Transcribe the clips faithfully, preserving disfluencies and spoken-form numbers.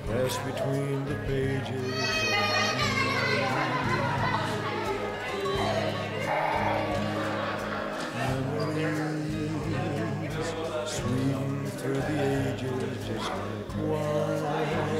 pressed between the pages of memories, sweeping through the ages just like wine.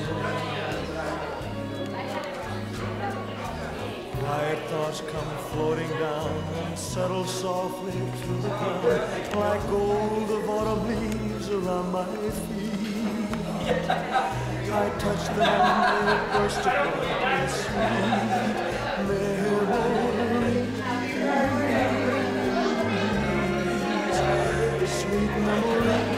Quiet thoughts come floating down and settle softly through the ground like gold of autumn leaves around my feet. I touch them and they burst apart with sweet memories, sweet memories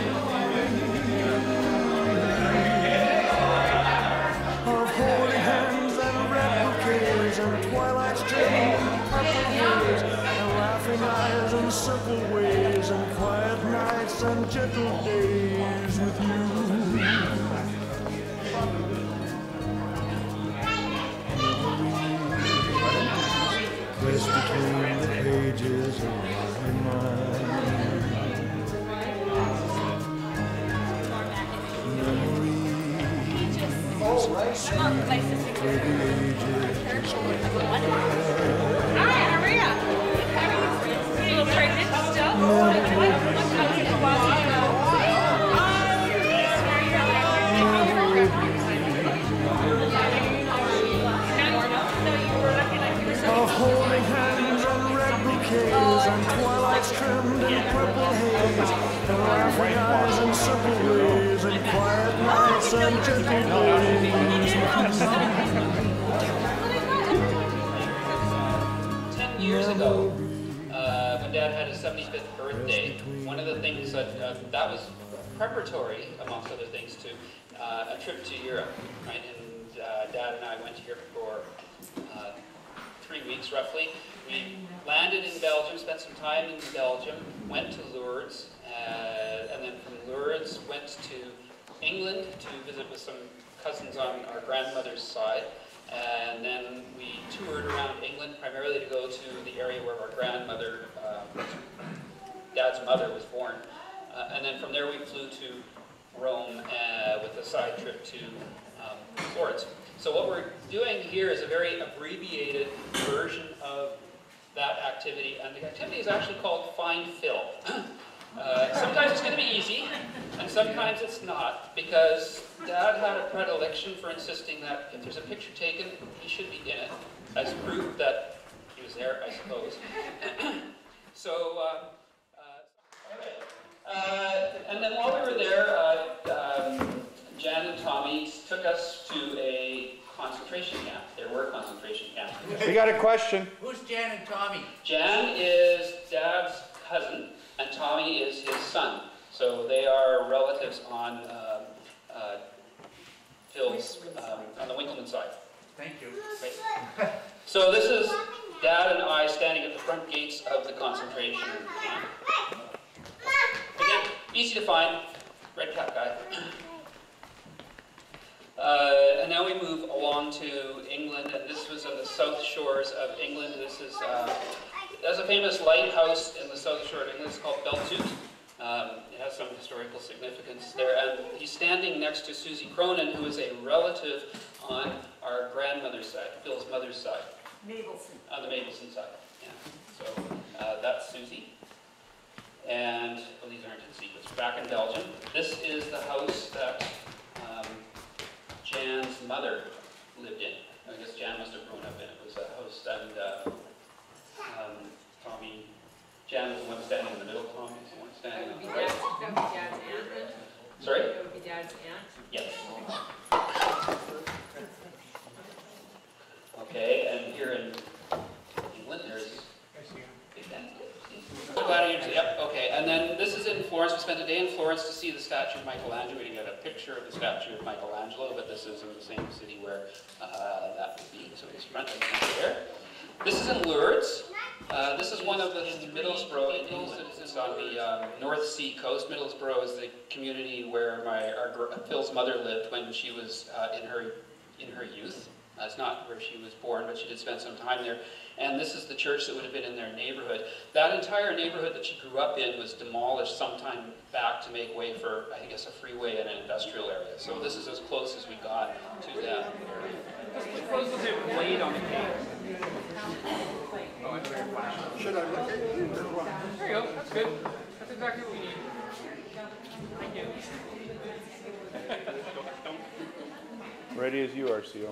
of holding hands and red bouquets and twilight's dreams and purple haze and laughing eyes and simple ways and quiet nights and gentle days with you. Pressed between the pages of my mind. Memories, sweet through the ages, just like Hi, Maria. A little pregnant still? of holding hands and red bouquets and twilight's trimmed in purple haze and laughing eyes and simple ways and quiet nights and gentle days. Ten years ago, uh, when Dad had his seventy-fifth birthday, one of the things that uh, that was preparatory, amongst other things, to uh, a trip to Europe, right? And uh, Dad and I went to Europe for uh, three weeks roughly. We landed in Belgium, spent some time in Belgium, went to Lourdes, uh, and then from Lourdes went to England to visit with some cousins on our grandmother's side. And then we toured around England, primarily to go to the area where our grandmother, uh, Dad's mother, was born. Uh, and then from there we flew to Rome uh, with a side trip to um, Florence. So what we're doing here is a very abbreviated version of that activity, and the activity is actually called Find Phil. Uh, sometimes it's going to be easy, and sometimes it's not, because Dad had a predilection for insisting that if there's a picture taken, he should be in it, as proof that he was there, I suppose. So, uh, uh, okay. Uh, and then while we were there, uh, um, Jan and Tommy took us to a concentration camp. There were concentration camps. We got a question. Who's Jan and Tommy? Jan is Dad's cousin, and Tommy is his son. So they are relatives on um, uh, Phil's, um, on the Winkleman side. Thank you. Right. So this is Dad and I standing at the front gates of the concentration camp. Again, easy to find, red cap guy. Uh, and now we move along to England, and this was on the south shores of England. This is uh, there's a famous lighthouse in the south shore of England. It's called Beltute. Um, it has some historical significance there. And he's standing next to Susie Cronin, who is a relative on our grandmother's side, Phil's mother's side. Mabelson. On the Mabelson side, yeah. So uh, that's Susie. And, well, these aren't in sequence. Back in Belgium. This is the house that um, Jan's mother lived in. I guess Jan must have grown up in it. It was a house, and uh, um, Tommy, Jan was the one standing in the middle, Tommy is the one standing on the right. That would be Dad's aunt. Sorry? That would be Dad's aunt. Yes. Okay, and here in England, there's Big Ben. I'm glad you yep, okay. And then this is in Florence. We spent a day in Florence to see the statue of Michelangelo. We didn't get a picture of the statue of Michelangelo, but this is in the same city where uh, that would be. So it's front and center there. This is in Lourdes. Uh, this is one of the Middlesbrough in England. It's on the um, North Sea coast. Middlesbrough is the community where my our, Phil's mother lived when she was uh, in her in her youth. Uh, it's not where she was born, but she did spend some time there. And this is the church that would have been in their neighborhood. That entire neighborhood that she grew up in was demolished sometime back to make way for, I guess, a freeway and an industrial area. So this is as close as we got to that area. Close was it laid on the cake? Oh, I better flash. Should I look at you or what? There you go. That's good. That's exactly what we need. Thank you. Ready as you are, Seal.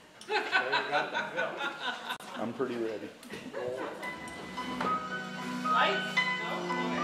I'm pretty ready. Lights? No? Okay.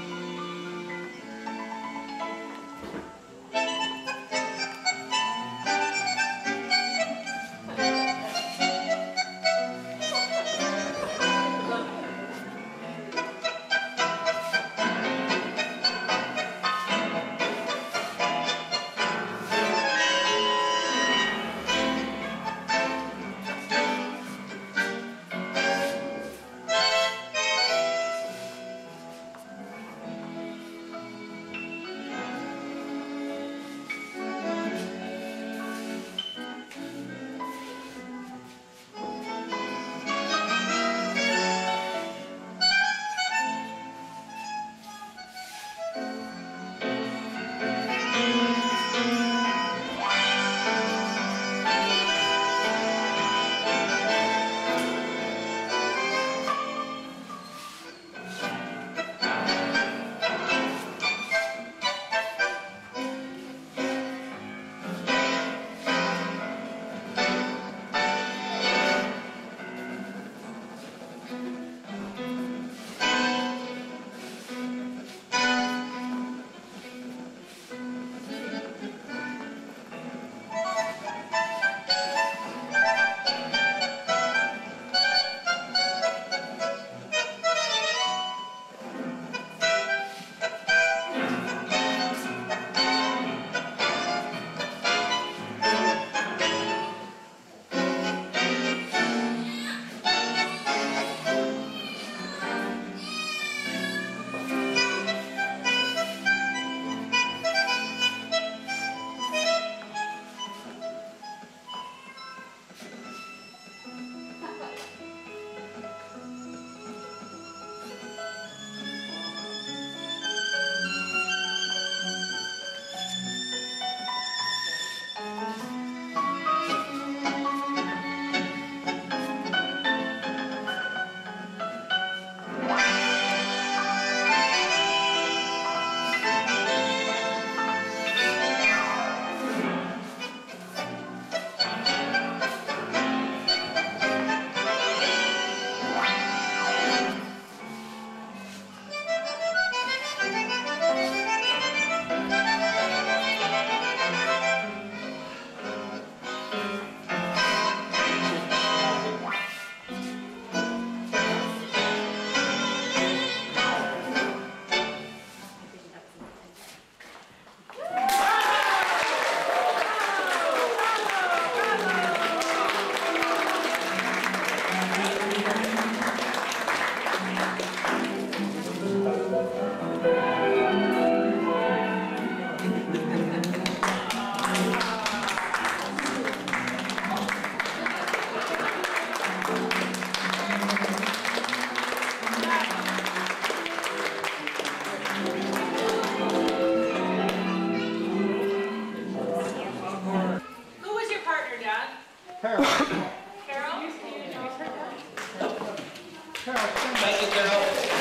Thank you, Carol.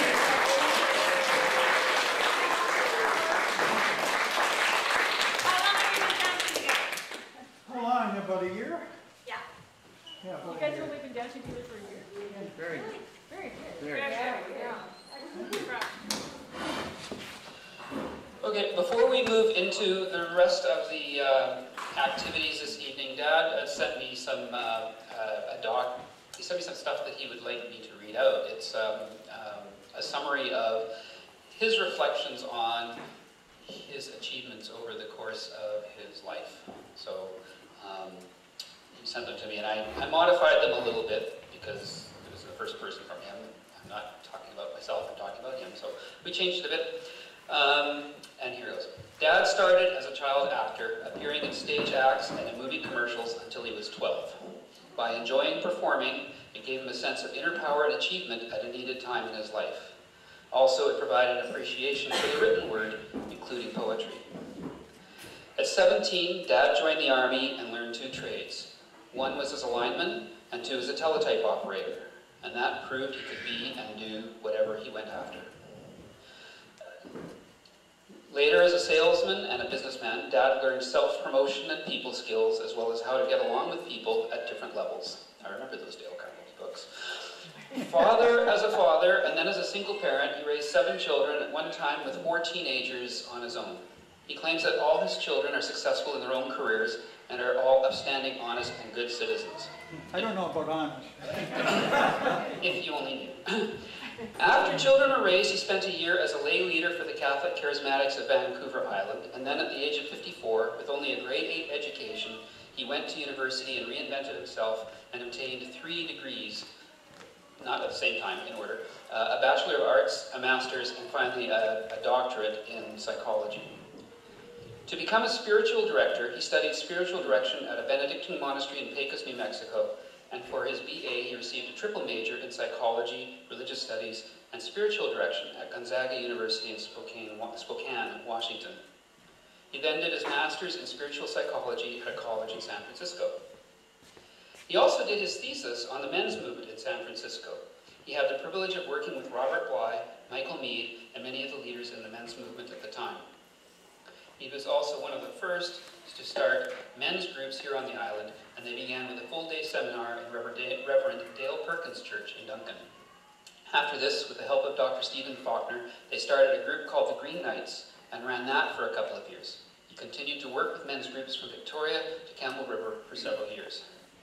How long have you been dancing together? Hold on, about a year? Yeah. Yeah, You about a guys year. have only been dancing together for a year? Very Very good. Very Yeah, yeah. Okay, before we move into the rest of the uh, activities this evening, Dad uh, sent me some uh, uh, a doc. He sent me some stuff that he would like me to read out. It's um, um, a summary of his reflections on his achievements over the course of his life. So um, he sent them to me, and I, I modified them a little bit because it was the first person from him. I'm not talking about myself, I'm talking about him. So we changed it a bit. Um, and here it goes. Dad started as a child actor, appearing in stage acts and in movie commercials until he was twelve. By enjoying performing, it gave him a sense of inner power and achievement at a needed time in his life. Also, it provided appreciation for the written word, including poetry. At seventeen, Dad joined the Army and learned two trades. One was as a lineman, and two as a teletype operator. And that proved he could be and do whatever he went after. Later, as a salesman and a businessman, Dad learned self-promotion and people skills, as well as how to get along with people at different levels. I remember those Dale Carnegie books. Father as a father, and then as a single parent, he raised seven children at one time with four teenagers on his own. He claims that all his children are successful in their own careers and are all upstanding, honest, and good citizens. I don't know about honest. If you only knew. After children were raised, he spent a year as a lay leader for the Catholic Charismatics of Vancouver Island, and then at the age of fifty-four, with only a grade eight education, he went to university and reinvented himself and obtained three degrees, not at the same time, in order, uh, a Bachelor of Arts, a Master's, and finally a, a doctorate in psychology. To become a spiritual director, he studied spiritual direction at a Benedictine monastery in Pecos, New Mexico, and for his B A, he received a triple major in psychology, religious studies, and spiritual direction at Gonzaga University in Spokane, Spokane, Washington. He then did his master's in spiritual psychology at a college in San Francisco. He also did his thesis on the men's movement in San Francisco. He had the privilege of working with Robert Bly, Michael Meade, and many of the leaders in the men's movement at the time. He was also one of the first to start men's groups here on the island, and they began with a full-day seminar in Reverend Dale Perkins Church in Duncan. After this, with the help of Doctor Stephen Faulkner, they started a group called the Green Knights and ran that for a couple of years. He continued to work with men's groups from Victoria to Campbell River for several years.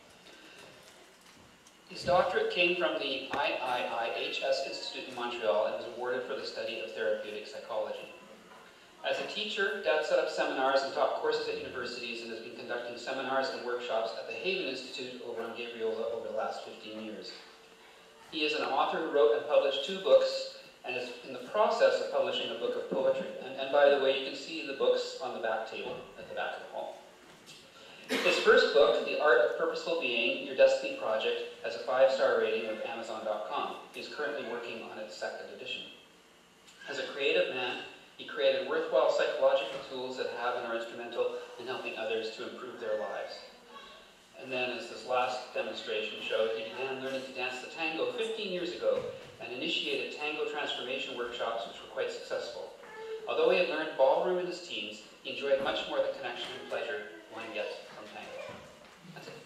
His doctorate came from the I I I H S Institute in Montreal and was awarded for the study of therapeutic psychology. As a teacher, Dad set up seminars and taught courses at universities and has been conducting seminars and workshops at the Haven Institute over on Gabriola over the last fifteen years. He is an author who wrote and published two books and is in the process of publishing a book of poetry. And, and by the way, you can see the books on the back table at the back of the hall. His first book, The Art of Purposeful Being, Your Destiny Project, has a five-star rating with Amazon dot com. He is currently working on its second edition. As a creative man, he created worthwhile psychological tools that have and are instrumental in helping others to improve their lives. And then, as this last demonstration showed, he began learning to dance the tango fifteen years ago and initiated tango transformation workshops which were quite successful. Although he had learned ballroom in his teens, he enjoyed much more the connection and pleasure one gets from tango. That's it.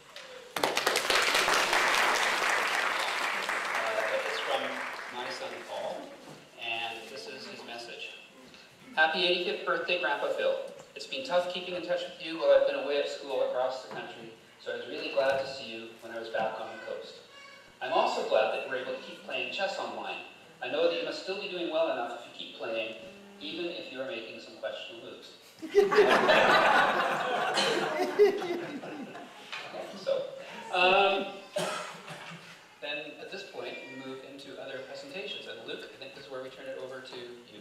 Uh, it's from my son Paul, and this is his message. Happy eighty-fifth birthday, Grandpa Phil. It's been tough keeping in touch with you while I've been away at school across the country, so I was really glad to see you when I was back on the coast. I'm also glad that we're able to keep playing chess online. I know that you must still be doing well enough if you keep playing, even if you're making some questionable moves. so, um, then at this point, we move into other presentations. And Luke, I think this is where we turn it over to you.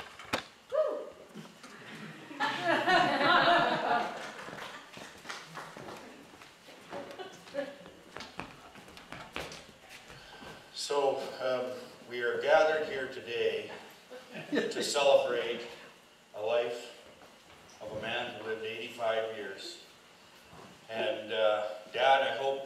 So, um, we are gathered here today to celebrate a life of a man who lived eighty-five years. And uh, Dad, I hope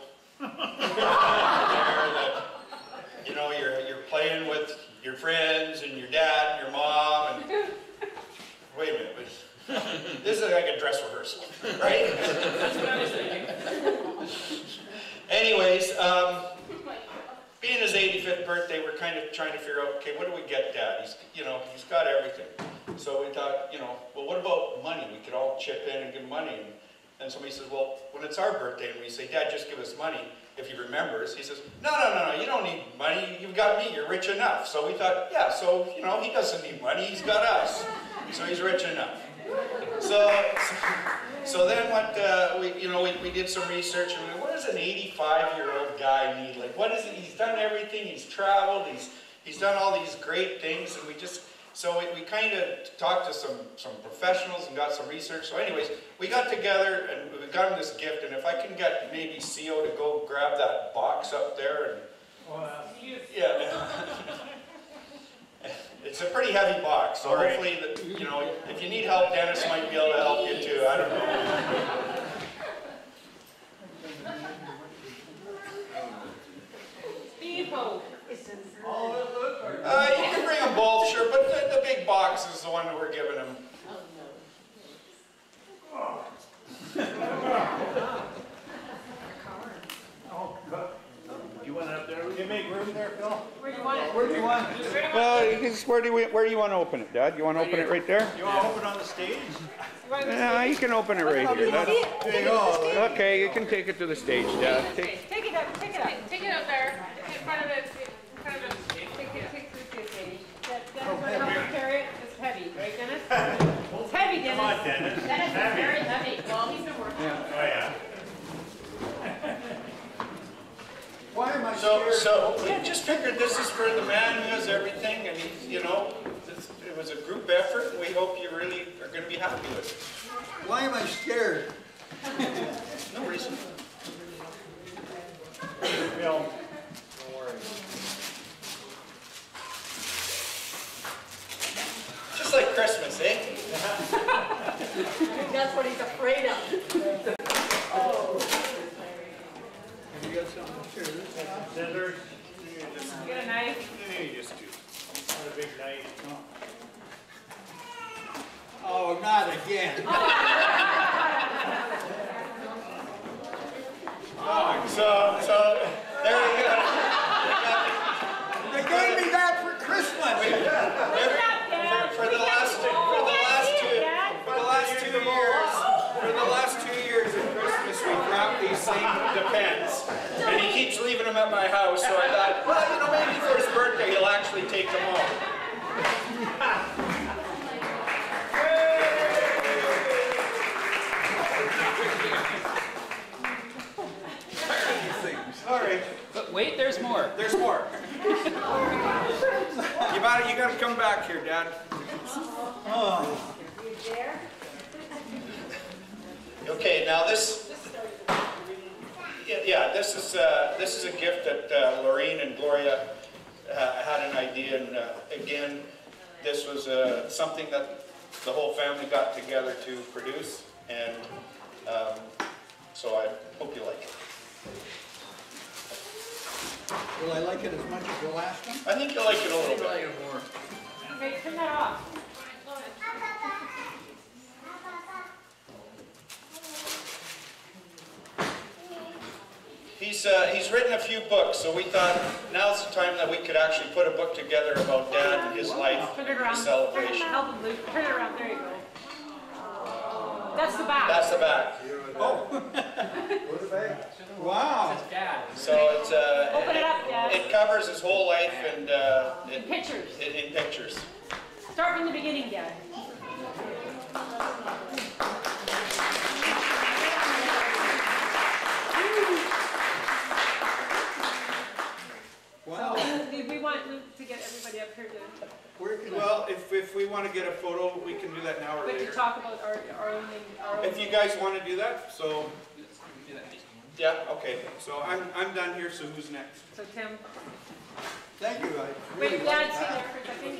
that, you know, you're, you're playing with your friends and your dad and your mom and... Wait a minute, but this is like a dress rehearsal, right? That's what I was thinking. Anyways, um, being his eighty-fifth birthday, we're kind of trying to figure out, okay, what do we get Dad? He's, you know, he's got everything. So we thought, you know, well, what about money? We could all chip in and give money. And, and somebody says, well, when it's our birthday and we say, Dad, just give us money, if he remembers, he says, no, no, no, no, you don't need money. You've got me. You're rich enough. So we thought, yeah, so, you know, he doesn't need money. He's got us. So he's rich enough. So, so, so then what, uh, we, you know, we, we did some research and we went, what does an eighty-five-year-old guy need? Like, what is it? He's done everything. He's traveled. He's, he's done all these great things. And we just, so we, we kind of talked to some, some professionals and got some research. So anyways, we got together and we got done this gift, and if I can get maybe C O to go grab that box up there and yeah. It's a pretty heavy box, so hopefully, that, you know, if you need help, Dennis might be able to help you too. I don't know. Speedboat. Uh, you can bring them both, sure, but the, the big box is the one that we're giving them. You want it up there? Can you make room there, Phil? Where do you want it? Where do you want? Well, you can, where do you where do you want to open it, Dad? You want to open it right there? You want to open on the stage? You want it Yeah, you can open it right here. Dad. There you go. Okay, you can take it to the stage, Dad. Take, Take it up, take it up. Take it out there, in front of it, in front of it. Take it, take this, this lady. That, Dennis, want to help her carry it? It's heavy, right, Dennis? It's heavy, Dennis. Come on, Dennis. Dennis is very heavy. Well, he's been working. Oh, yeah. Why am I So, scared? so we just figured this is for the man who has everything, and he, you know, this, it was a group effort, and we hope you really are going to be happy with it. Why am I scared? No reason. Phil, don't worry. Just like Christmas, eh? That's what he's afraid of. Have you got something to share? Scissors? Get a knife. You just do. Not a big knife. Oh, not again. So, so, there you go. They gave me that for Christmas. For, for the last, for the last two, for the last two years, for the last two years at Christmas, we wrapped these same Depends, and he keeps leaving them at my house. So I thought, well, you know, maybe for his birthday he'll actually take them home. All right, But wait, there's more. there's more. You got you got to come back here, Dad. Okay, now this, yeah, yeah this is uh, this is a gift that uh, Lorene and Gloria uh, had an idea, and uh, again, this was uh, something that the whole family got together to produce, and um, so I hope you like it. Will I like it as much as the last one? I think you'll like it a little bit. Okay, turn that off. He's, uh, he's written a few books, so we thought now's the time that we could actually put a book together about Dad and his life, Turn it his around. celebration. Help him, Luke. Turn it around. There you go. That's the back. That's the back. Wow. So it's, uh, Open it up, Dad. it covers his whole life and uh, In it, pictures. in, in pictures. Start from the beginning, Dad. Wow. So, we we want Luke to get everybody up here to, Where can I? Well, if, if we want to get a photo, we can do that now or but to later. talk about our, our own, our own. If you guys want to do that, so, yeah, okay. So I'm, I'm done here, so who's next? So Tim, Thank you. I really wait, like Dad, sit that. there for a second.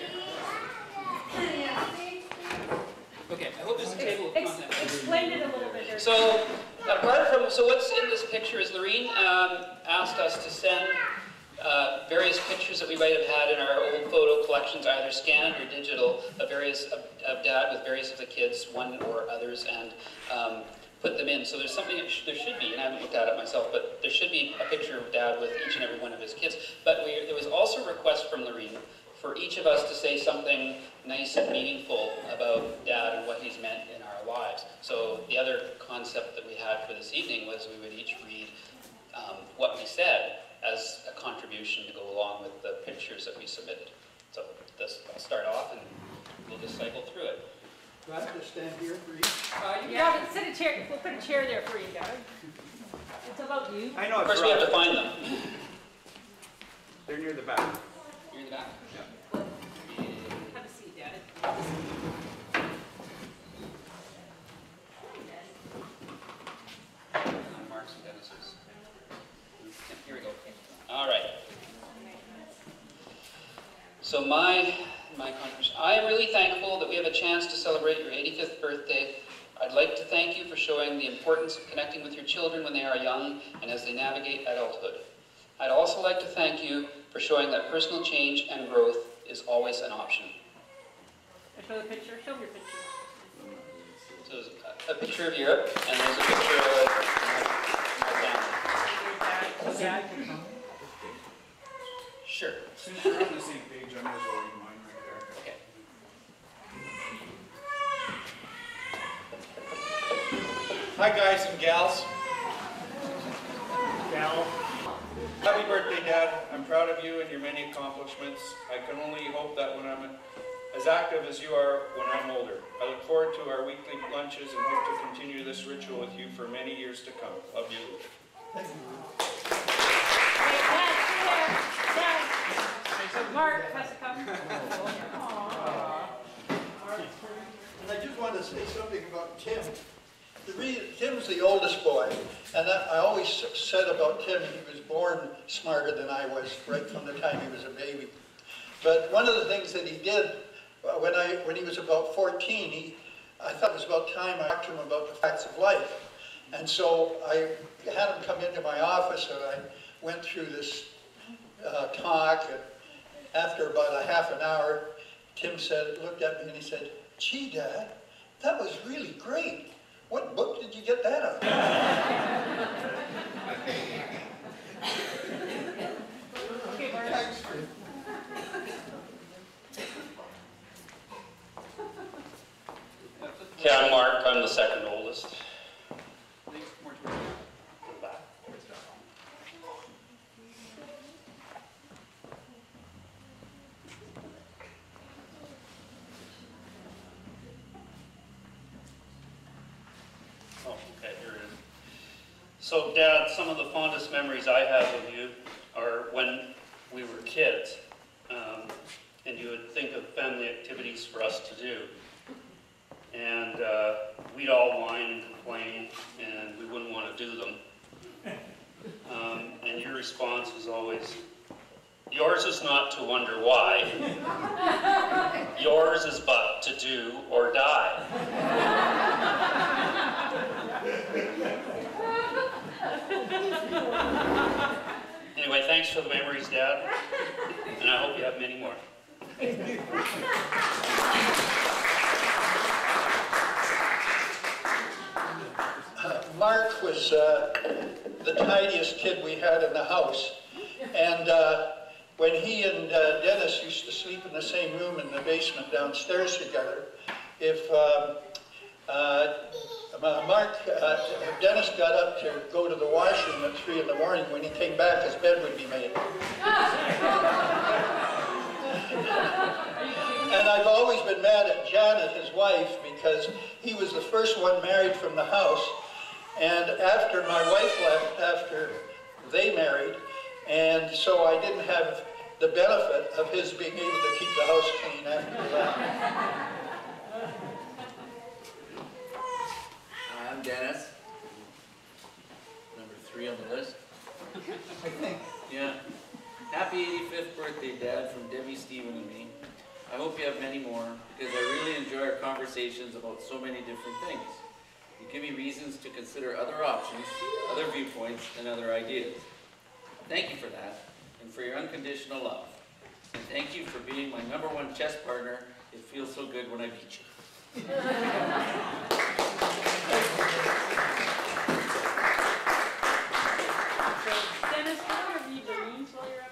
Okay, I hope this table Ex- of ex- contents. Explain it a little bit there. So, apart from, so what's in this picture is Lorene um, asked us to send uh, various pictures that we might have had in our old photo collections, either scanned or digital, of various, of, of Dad with various of the kids, one or others, and um, put them in. So there's something, that sh there should be, and I haven't looked at it myself, but there should be a picture of Dad with each and every one of his kids. But we, there was also a request from Lorene for each of us to say something nice and meaningful about Dad and what he's meant in our lives. So the other concept that we had for this evening was we would each read um, what we said as a contribution to go along with the pictures that we submitted. So this, I'll start off and we'll just cycle through it. Do I have to stand here for you? Uh, you Yeah, but sit a chair, we'll put a chair there for you, Dad. It's about you. I know it's First we have to rough. find them. They're near the back. You're in the back? Have a seat, Dad. All right. So my, my contribution. I am really thankful that we have a chance to celebrate your eighty-fifth birthday. I'd like to thank you for showing the importance of connecting with your children when they are young and as they navigate adulthood. I'd also like to thank you for showing that personal change and growth is always an option. Show the picture. Show your picture. So there's a, a picture of Europe, and there's a picture of my family. Your dad. Sure. Since we're on the same page, I might as well read mine right there. Okay. Hi guys and gals. Gal. Happy birthday, Dad. I'm proud of you and your many accomplishments. I can only hope that when I'm as active as you are when I'm older. I look forward to our weekly lunches and hope to continue this ritual with you for many years to come. Love you. Hey, Dad, sit there. Dad. Mark has to come. Aww. And I just wanted to say something about Tim. The reason, Tim's the oldest boy, and I, I always said about Tim, he was born smarter than I was right from the time he was a baby. But one of the things that he did when I when he was about fourteen, he I thought it was about time I talked to him about the facts of life. And so I had him come into my office, and I went through this uh, talk. And after about a half an hour, Tim said, looked at me and he said, "Gee, Dad, that was really great. What book did you get that out of?" Okay, Mark. Thanks. Okay, I'm Mark. I'm the second oldest. Oh, okay, here it is. So, Dad, some of the fondest memories I have of you are when we were kids, um, and you would think of family activities for us to do. And uh, we'd all whine and complain, and we wouldn't want to do them. Um, and your response was always, "Yours is not to wonder why. Yours is but to do or die." Anyway, thanks for the memories, Dad, and I hope you have many more. Uh, Mark was uh, the tidiest kid we had in the house, and uh, when he and uh, Dennis used to sleep in the same room in the basement downstairs together, if um, uh, Mark, uh, if Dennis got up to go to the washroom at three in the morning, when he came back, his bed would be made. And I've always been mad at Janet, his wife, because he was the first one married from the house. And after my wife left, after they married, and so I didn't have the benefit of his being able to keep the house clean after he left. I'm Dennis, number three on the list. I think. Yeah. Happy eighty-fifth birthday, Dad, from Debbie, Stephen, and me. I hope you have many more, because I really enjoy our conversations about so many different things. You give me reasons to consider other options, other viewpoints, and other ideas. Thank you for that, and for your unconditional love. And thank you for being my number one chess partner. It feels so good when I beat you. Dennis, can you read the reads while you're up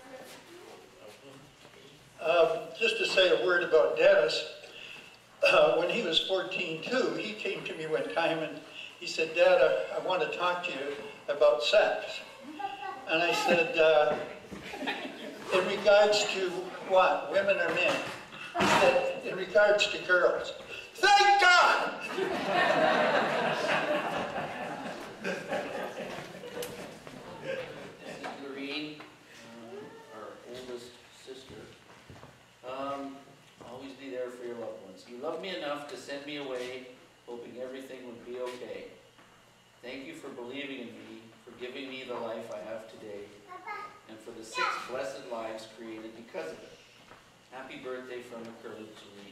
there? Um, just to say a word about Dennis, uh, when he was fourteen too, he came to me one time and he said, "Dad, I, I want to talk to you about sex." And I said, uh, "In regards to what, women or men?" He said, "In regards to girls." Thank God! Lorene, uh, our oldest sister, um, always be there for your loved ones. You love me enough to send me away, hoping everything would be okay. Thank you for believing in me, for giving me the life I have today. and for the six blessed lives created because of it. Happy birthday from the Curly to Reed.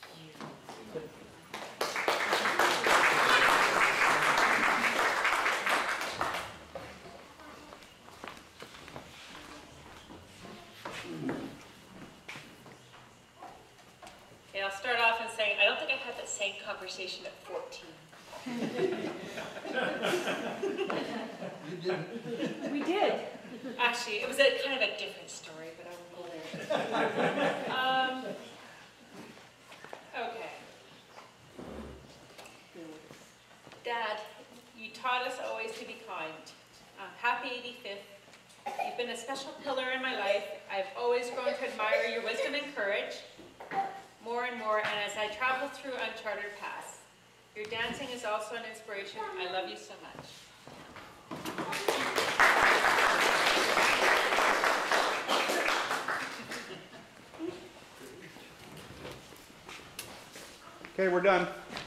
Okay, I'll start off in saying I don't think I had that same conversation at fourteen. You didn't. We did. Actually, it was a kind of a different story, but I won't go there. um, okay. Dad, you taught us always to be kind. Uh, happy eighty-fifth. You've been a special pillar in my life. I've always grown to admire your wisdom and courage more and more, and as I travel through uncharted paths. Your dancing is also an inspiration. I love you so much. Okay, we're done.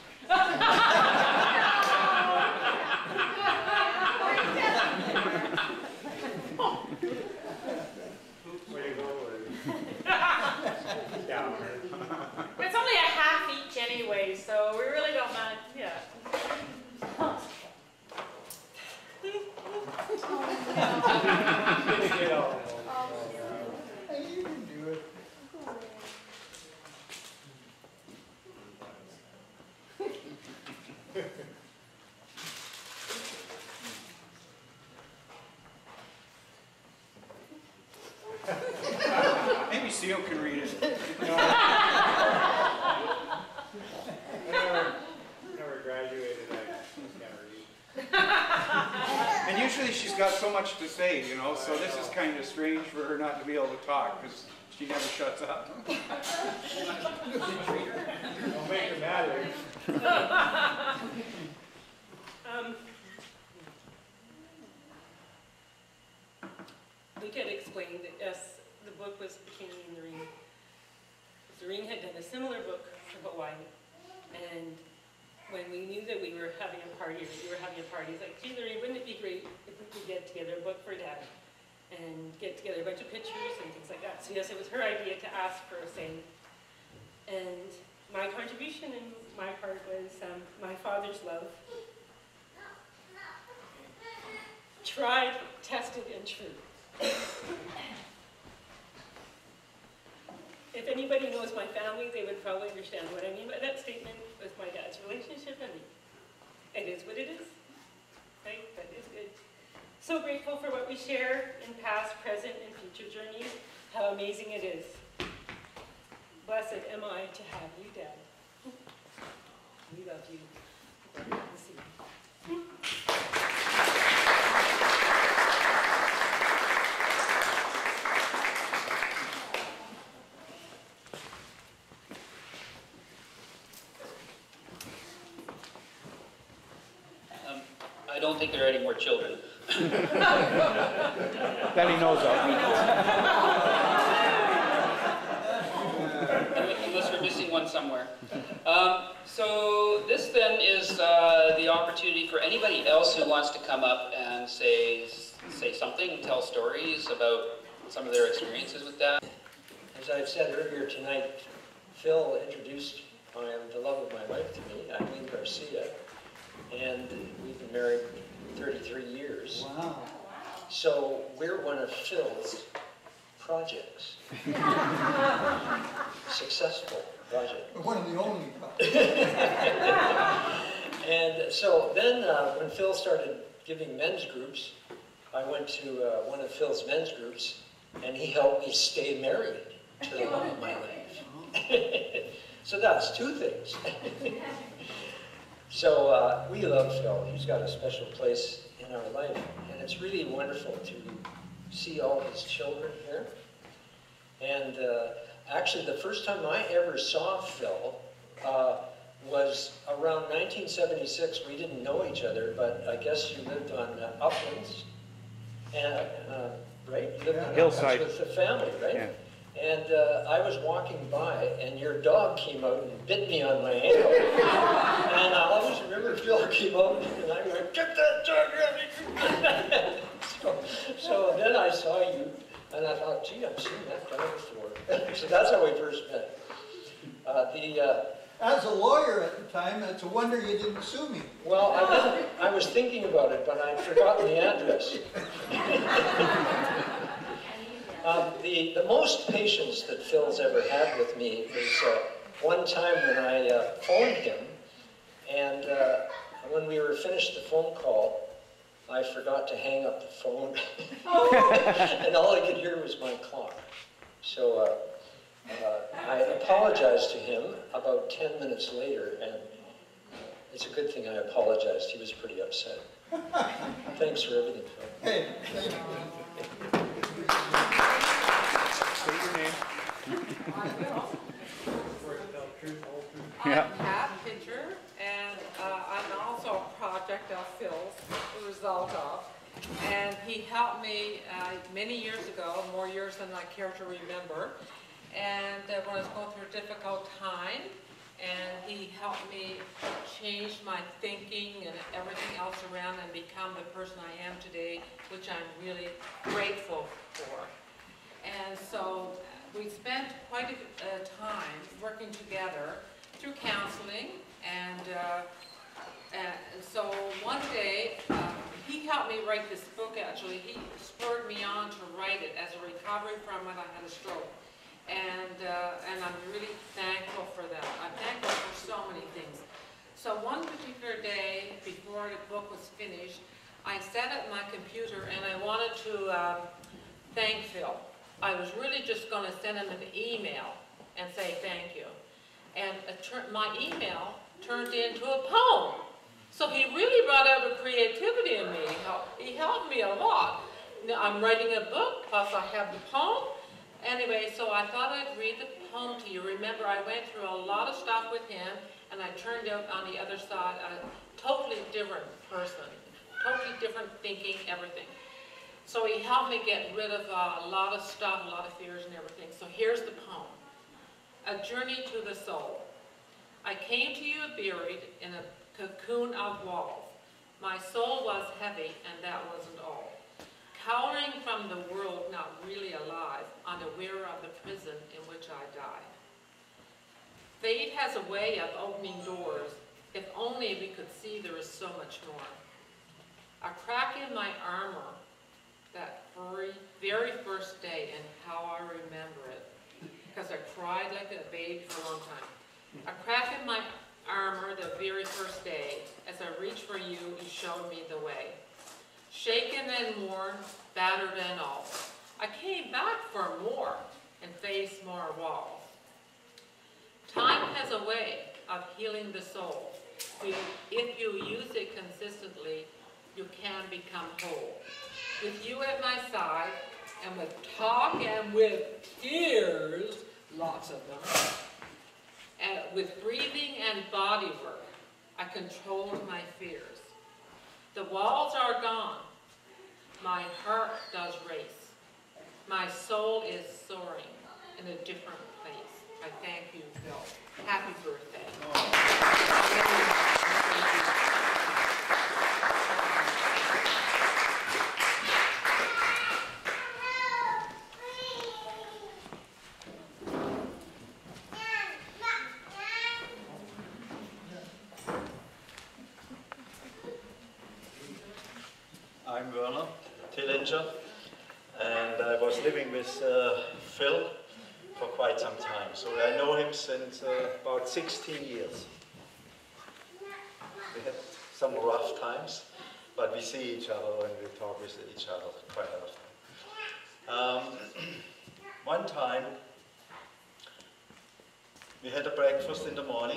It's only a half each anyway, so we really don't mind. Yeah. You can do it. Maybe Seal can read it. No. I never, never graduated. I can't read. And usually she's got so much to say, you know, so this is kind of strange for her not to be able to talk because she never shuts up. Don't make her mad at her. Um, we could explain that, yes, the book was Bikini in the Ring. Zareen had done a similar book for Hawaii, and when we knew that we were having a party, or we were having a party, it's like, gee, Zareen, wouldn't it be great if we could get together a book for Dad, and get together a bunch of pictures and things like that. So yes, it was her idea to ask for a saying. And my contribution in my part was um, my father's love. Tried, tested, and true. If anybody knows my family, they would probably understand what I mean by that statement with my dad's relationship and me. It is what it is, right? That is good. So grateful for what we share in past, present, and future journeys. How amazing it is. Blessed am I to have you, Dad. We love you. We'll see you. Um, I don't think there are any more children. That he knows of. Unless we're missing one somewhere. Um, so this then is uh, the opportunity for anybody else who wants to come up and say say something, tell stories about some of their experiences with that. As I've said earlier tonight, Phil introduced my, the love of my life to me, Eileen Garcia, and we've been married thirty-three years. Wow. So we're one of Phil's projects. Successful project. One of the only. And so then uh, when Phil started giving men's groups, I went to uh, one of Phil's men's groups, and he helped me stay married to the love of my life. So that's two things. So uh, we love Phil. He's got a special place in our life, and it's really wonderful to see all his children here. And uh, actually, the first time I ever saw Phil uh, was around nineteen seventy-six. We didn't know each other, but I guess you lived on uh, Uplands, and uh, right? You lived on Hillside. Uplands with the family, right? Yeah. And uh, I was walking by, and your dog came out and bit me on my ankle. And I always remember Phil came out, and I went, "Get that dog out of here!" so, so then I saw you I thought, gee, I've seen that guy before. So that's how we first met. Uh, the, uh, As a lawyer at the time, it's a wonder you didn't sue me. well, I, didn't, I was thinking about it, but I'd forgotten the address. um, the, the most patience that Phil's ever had with me was uh, one time when I uh, phoned him, and uh, when we were finished the phone call, I forgot to hang up the phone, and all I could hear was my clock. So uh, uh, I apologized to him about ten minutes later, and it's a good thing I apologized. He was pretty upset. Thanks for everything, Phil. Hey, thank you. State your name. I'm Pat Pitcher, and uh, I'm also a project of Phil's, the result of. And he helped me uh, many years ago, more years than I care to remember. And uh, when I was going through a difficult time, and he helped me change my thinking and everything else around and become the person I am today, which I'm really grateful for. And so we spent quite a uh, time working together through counseling, and, uh, and so one day uh, he helped me write this book. Actually, he spurred me on to write it as a recovery from when I had a stroke, and uh, and I'm really thankful for that. I'm thankful for so many things. So one particular day before the book was finished, I sat at my computer and I wanted to um, thank Phil. I was really just going to send him an email and say thank you. And a my email turned into a poem. So he really brought out the creativity in me. He helped, he helped me a lot. Now, I'm writing a book, plus I have the poem. Anyway, so I thought I'd read the poem to you. Remember, I went through a lot of stuff with him, and I turned out on the other side a totally different person. Totally different thinking, everything. So he helped me get rid of uh, a lot of stuff, a lot of fears and everything. So here's the poem. A journey to the soul. I came to you buried in a cocoon of walls. My soul was heavy, and that wasn't all. Cowering from the world, not really alive, unaware of the prison in which I died. Fate has a way of opening doors. If only we could see there is so much more. A crack in my armor, that very, very first day, and how I remember it, because I cried like a baby for a long time. A crack in my armor the very first day, as I reached for you, you showed me the way. Shaken and worn, battered and all, I came back for more and faced more walls. Time has a way of healing the soul. If you use it consistently, you can become whole. With you at my side, and with talk and with tears, lots of them, and with breathing and body work, I controlled my fears. The walls are gone. My heart does race. My soul is soaring in a different place. I thank you, Phil. Happy birthday. I'm Werner Tillinger, and I was living with uh, Phil for quite some time. So I know him since uh, about sixteen years. We had some rough times, but we see each other and we talk with each other quite often. Um, one time, we had a breakfast in the morning.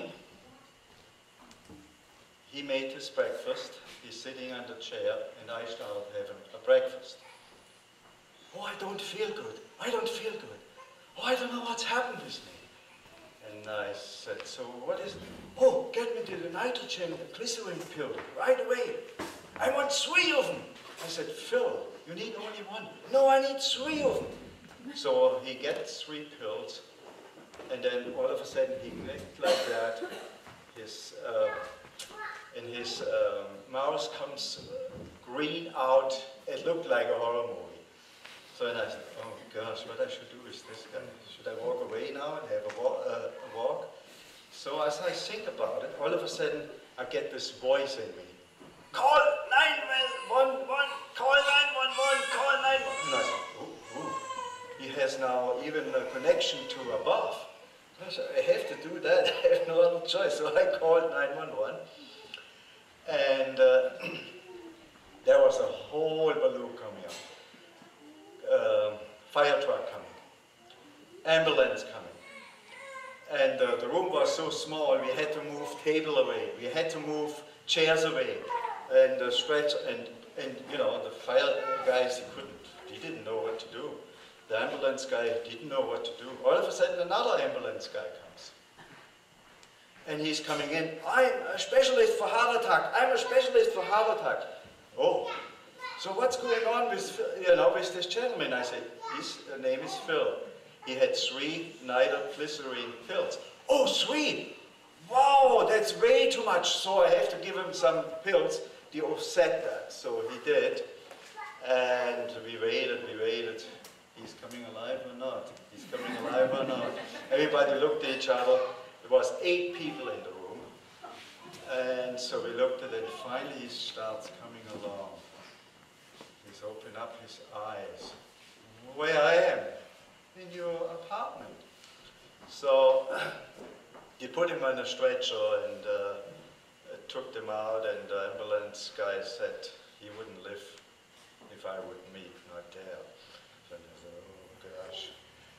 He made his breakfast. He's sitting on the chair, and I started having a breakfast. Oh, I don't feel good. I don't feel good. Oh, I don't know what's happened with me. And I said, so what is it? Oh, get me to the nitrogen glycerin pill right away. I want three of them. I said, Phil, you need only one. No, I need three of them. So he gets three pills, and then all of a sudden he clicked like that. His, uh, in his um, mouth comes green out. It looked like a horror movie. So then I said, oh gosh, what I should do is this guy. Should I walk away now and have a walk? Uh, a walk? So as I think about it, all of a sudden I get this voice in me. Call nine one one, call nine one one, call nine one one. And I said, ooh, ooh. He has now even a connection to above. I said, I have to do that, I have no other choice. So I called nine one one. And uh, there was a whole balloon coming up. Um, fire truck coming. Ambulance coming. And uh, the room was so small, we had to move table away. We had to move chairs away. And uh, stretch, and, and you know, the fire guys, he couldn't, he didn't know what to do. The ambulance guy didn't know what to do. All of a sudden, another ambulance guy comes. And he's coming in, I'm a specialist for heart attack. I'm a specialist for heart attack. Oh, so what's going on with, you know, with this gentleman? I said, his name is Phil. He had three nitroglycerin pills. Oh, three! Wow, that's way too much. So I have to give him some pills to offset that. So he did. And we waited, we waited. He's coming alive or not? He's coming alive or not? Everybody looked at each other. There was eight people in the room. And so we looked at it. Finally, he starts coming along. He's opening up his eyes. Where I am? In your apartment. So he put him on a stretcher and uh, took them out, and the ambulance guy said he wouldn't live if I wouldn't meet, not there. So I said, oh gosh.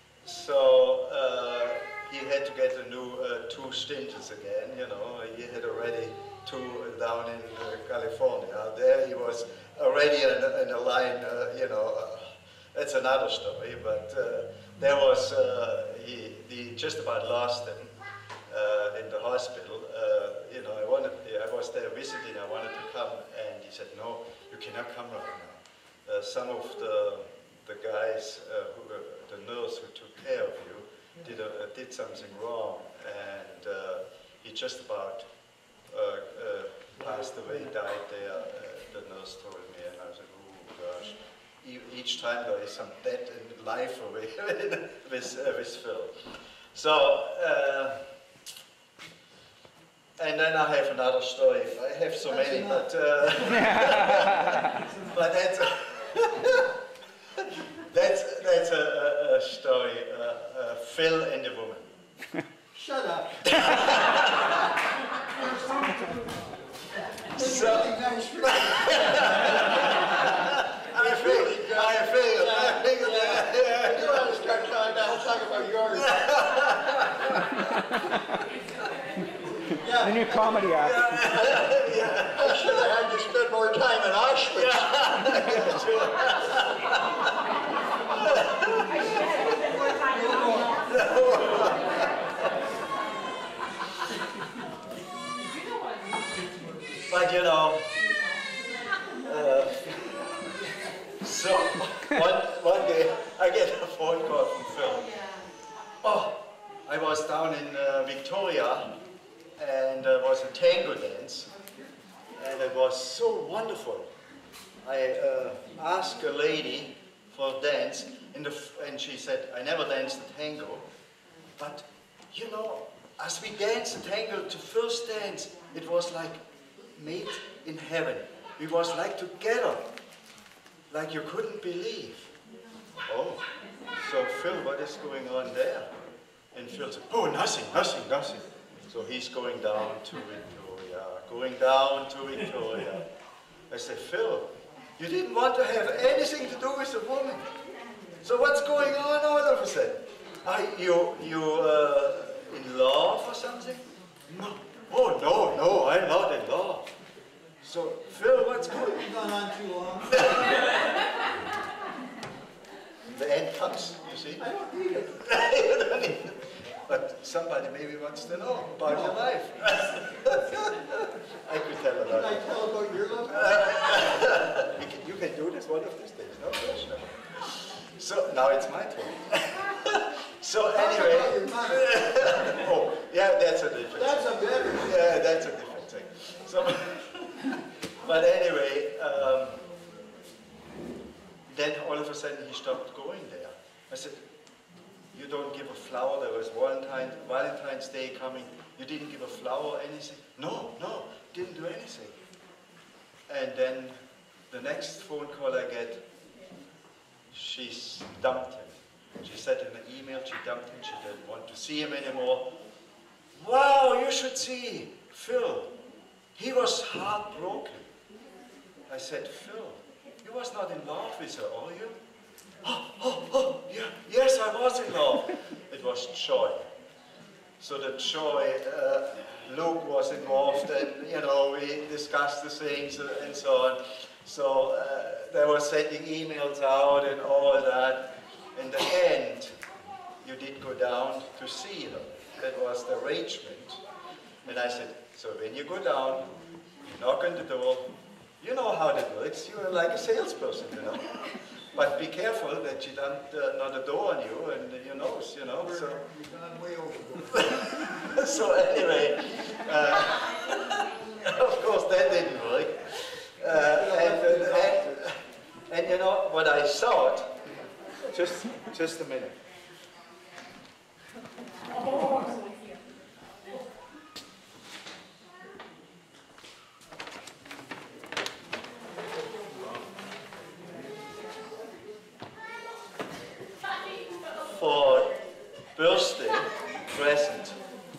So uh, he had to get a new uh, two stitches again, you know. He had already two down in uh, California. There he was already in a, in a line, uh, you know. Uh, that's another story, but uh, there was, uh, he, he just about lost him uh, in the hospital. Uh, you know, I wanted, I was there visiting, I wanted to come, and he said, no, you cannot come right now. Uh, some of the, the guys, uh, who, uh, the nurse who took care of you, did, uh, did something wrong, and uh, he just about uh, uh, passed away, died there, uh, the nurse told me, and I said, oh gosh. Each time there is some death and life away with, uh, with Phil. So, uh, and then I have another story. I have so that's many, enough. but uh, but that's a, that's that's a, a story. Uh, uh, Phil and the woman. Shut up. So, I failed. I failed. I figured that. You want to start telling that? Let's talk about yours. Yeah. The new comedy act. Yeah. Yeah. I should have had you spend more time in Auschwitz. Yeah. Sure. But you know, uh, so one, one day I get a phone call from Phil. Oh, I was down in uh, Victoria, and there was a tango dance, and it was so wonderful. I uh, asked a lady for a dance, and, the f and she said, I never danced the tango, but you know, as we danced the tango to first dance, it was like made in heaven. We was like together, like you couldn't believe. Oh, so Phil, what is going on there? And Phil said, oh, nothing, nothing, nothing. So he's going down to Victoria, going down to Victoria. I said, Phil, you didn't want to have anything to do with the woman. So what's going on all of a sudden? Are you, you uh, in love or something? No. Oh, no, no, I'm not in love. So, Phil, what's going on? You've gone on too long. The end comes, you see? I don't need it. You don't need it. But somebody maybe wants to know about no. your life. I could tell a lot. Can I tell about your love? you, can, you can do this one of these days, no question. So, now it's my turn. So anyway, oh, yeah, that's a different That's a better thing. Yeah, that's a different thing. So, but anyway, um, then all of a sudden he stopped going there. I said, you don't give a flower, there was Valentine, Valentine's Day coming, you didn't give a flower, anything? No, no, didn't do anything. And then the next phone call I get, she's dumped him. She said in an email she dumped him, she didn't want to see him anymore. Wow, you should see Phil. He was heartbroken. I said, Phil, you was not in love with her, are you? Oh, oh, oh, yeah, yes, I was in love. It was joy. So the joy, uh, Luke was involved, and you know, we discussed the things and so on. So uh, they were sending emails out and all that. In the end, you did go down to see her. That was the arrangement. And I said, so when you go down, you knock on the door, you know how that works. You're like a salesperson, you know. But be careful that she doesn't uh, not a door on you and your nose, you know. So, so anyway, uh, of course that didn't work. Uh, and, and, and, and you know what I thought. Just, just a minute. For birthday present.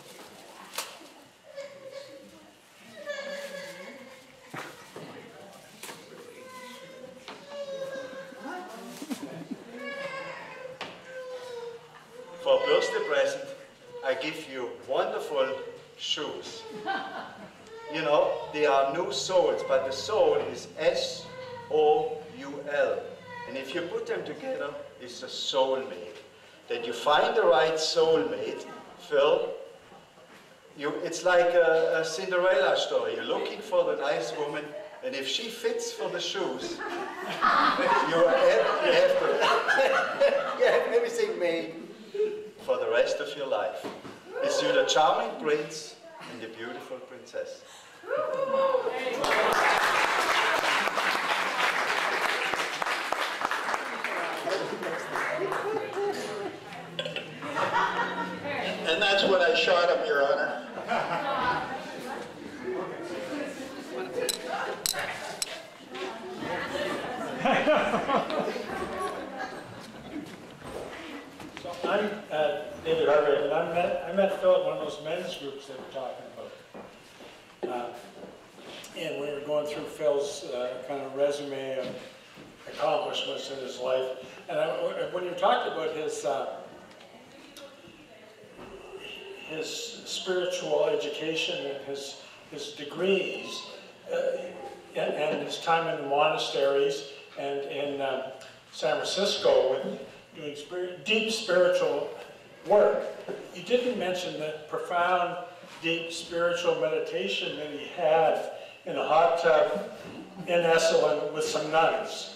For birthday present, I give you wonderful shoes. You know, they are new soles, but the sole is S O U L. And if you put them together, it's a soulmate. That you find the right soulmate, Phil, you, it's like a, a Cinderella story. You're looking for the nice woman, and if she fits for the shoes, you have, you have, to, you have everything made for the rest of your life. It's you the charming prince and the beautiful princess. And that's what I shot him, Your Honor. So I'm uh, David Hargrave, and I met, I met Phil at one of those men's groups they were talking about. Uh, and we were going through Phil's uh, kind of resume of accomplishments in his life. And I, when you talked about his uh, his spiritual education and his, his degrees uh, and, and his time in the monasteries and in uh, San Francisco with doing spirit, deep spiritual work. You didn't mention the profound, deep spiritual meditation that he had in a hot tub in Esalen with some nuns.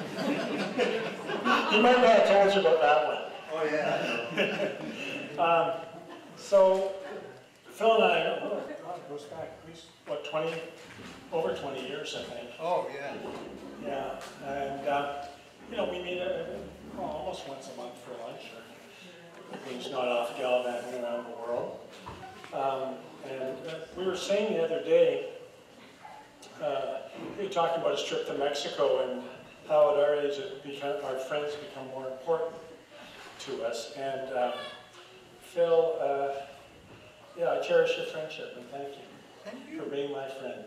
He might not have told you about that one. Oh, yeah. um, So, Phil and I, oh, God, it goes back at least, what, twenty, over twenty years, I think. Oh, yeah. Yeah, and, uh, you know, we meet uh, well, almost once a month for lunch, or when he's not off gallivanting around the world. Um, and uh, we were saying the other day, uh, we were talking about his trip to Mexico and how at our age it become, our friends become more important to us. And uh, Phil, uh, yeah, I cherish your friendship, and thank you, thank you. for being my friend.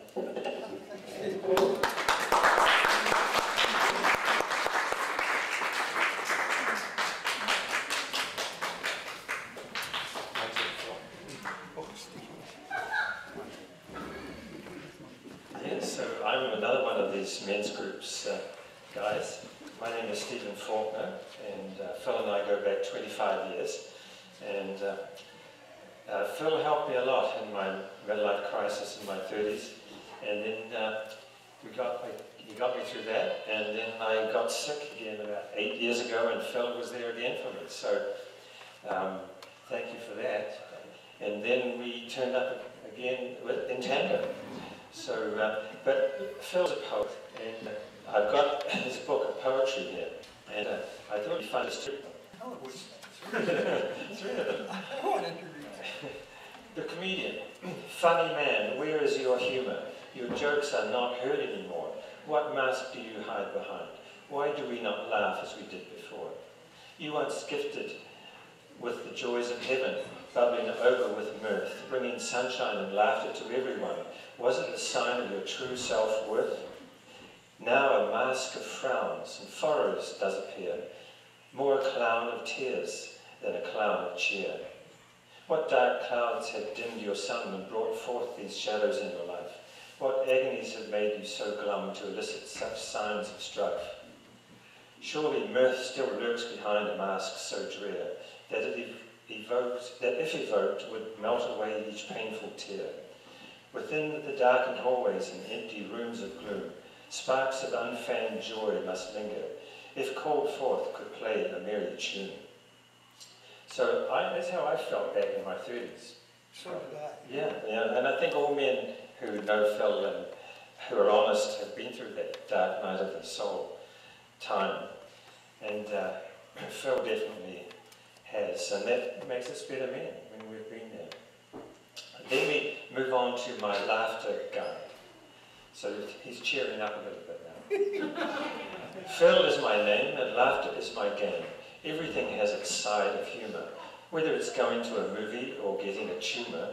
Yes, so I'm another one of these men's groups uh, guys. My name is Stephen Faulkner, and uh, Phil and I go back twenty-five years. And uh, uh, Phil helped me a lot in my midlife crisis in my thirties, and then uh, we got he got me through that, and then I got sick again about eight years ago, and Phil was there again for me. So um, thank you for that. And then we turned up again with, in tandem. So, uh, but Phil's a poet, and uh, I've got this book of poetry here, and uh, I thought you'd find this too. Three of them. The comedian. Funny man, where is your humor? Your jokes are not heard anymore. What mask do you hide behind? Why do we not laugh as we did before? You once gifted with the joys of heaven, bubbling over with mirth, bringing sunshine and laughter to everyone. Was it the sign of your true self-worth? Now a mask of frowns and furrows does appear, more a clown of tears than a clown of cheer. What dark clouds have dimmed your sun and brought forth these shadows in your life? What agonies have made you so glum to elicit such signs of strife? Surely mirth still lurks behind a mask so drear, that it evoked, that if evoked would melt away each painful tear. Within the darkened hallways and empty rooms of gloom, sparks of unfeigned joy must linger, if called forth could play a merry tune. So I, that's how I felt back in my thirties. So did I. Yeah, yeah, and I think all men who know Phil and who are honest have been through that dark night of the soul time. And uh, Phil definitely has, and that makes us better men when we've been there. Then we move on to my laughter guide. So he's cheering up a little bit now. Phil is my name and laughter is my game. Everything has its side of humour, whether it's going to a movie or getting a tumour.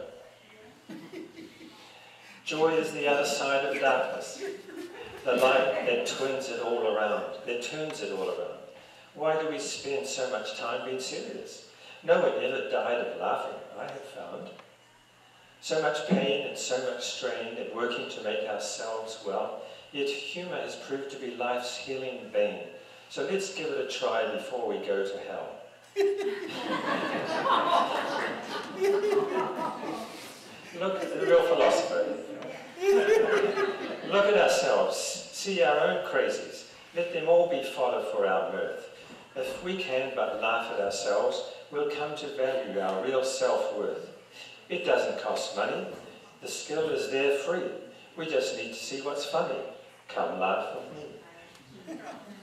Joy is the other side of darkness, the light that twins it all around, that turns it all around. Why do we spend so much time being serious? No one ever died of laughing, I have found. So much pain and so much strain at working to make ourselves well, yet humour has proved to be life's healing bane. So let's give it a try before we go to hell. Look at the real philosopher. Look at ourselves, see our own crazies. Let them all be fodder for our mirth. If we can but laugh at ourselves, we'll come to value our real self-worth. It doesn't cost money. The skill is there free. We just need to see what's funny. Come laugh with me.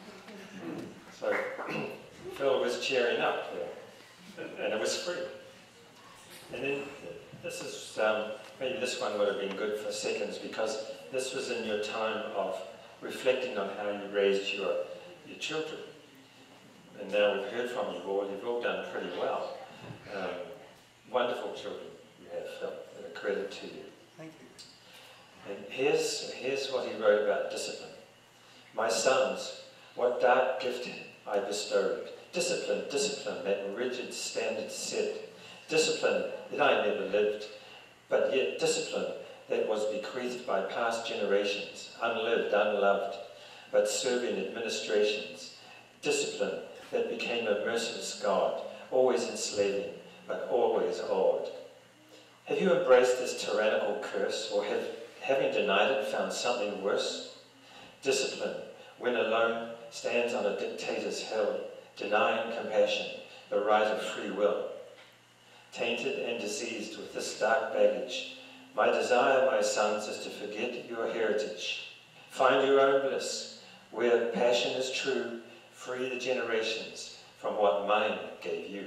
So Phil was cheering up there, and it was free. And then this is, um, maybe this one would have been good for seconds, because this was in your time of reflecting on how you raised your, your children. And now we've heard from you all, you've all done pretty well. Um, wonderful children you have, Phil, and a credit to you. Thank you. And here's, here's what he wrote about discipline. My sons, what dark gift I bestowed. Discipline, discipline, that rigid standard set. Discipline that I never lived, but yet discipline that was bequeathed by past generations, unlived, unloved, but serving administrations. Discipline that became a merciless God, always enslaving, but always awed. Have you embraced this tyrannical curse, or have, having denied it, found something worse? Discipline, when alone, stands on a dictator's hill, denying compassion, the right of free will. Tainted and diseased with this dark baggage, my desire, my sons, is to forget your heritage. Find your own bliss, where passion is true, free the generations from what mine gave you.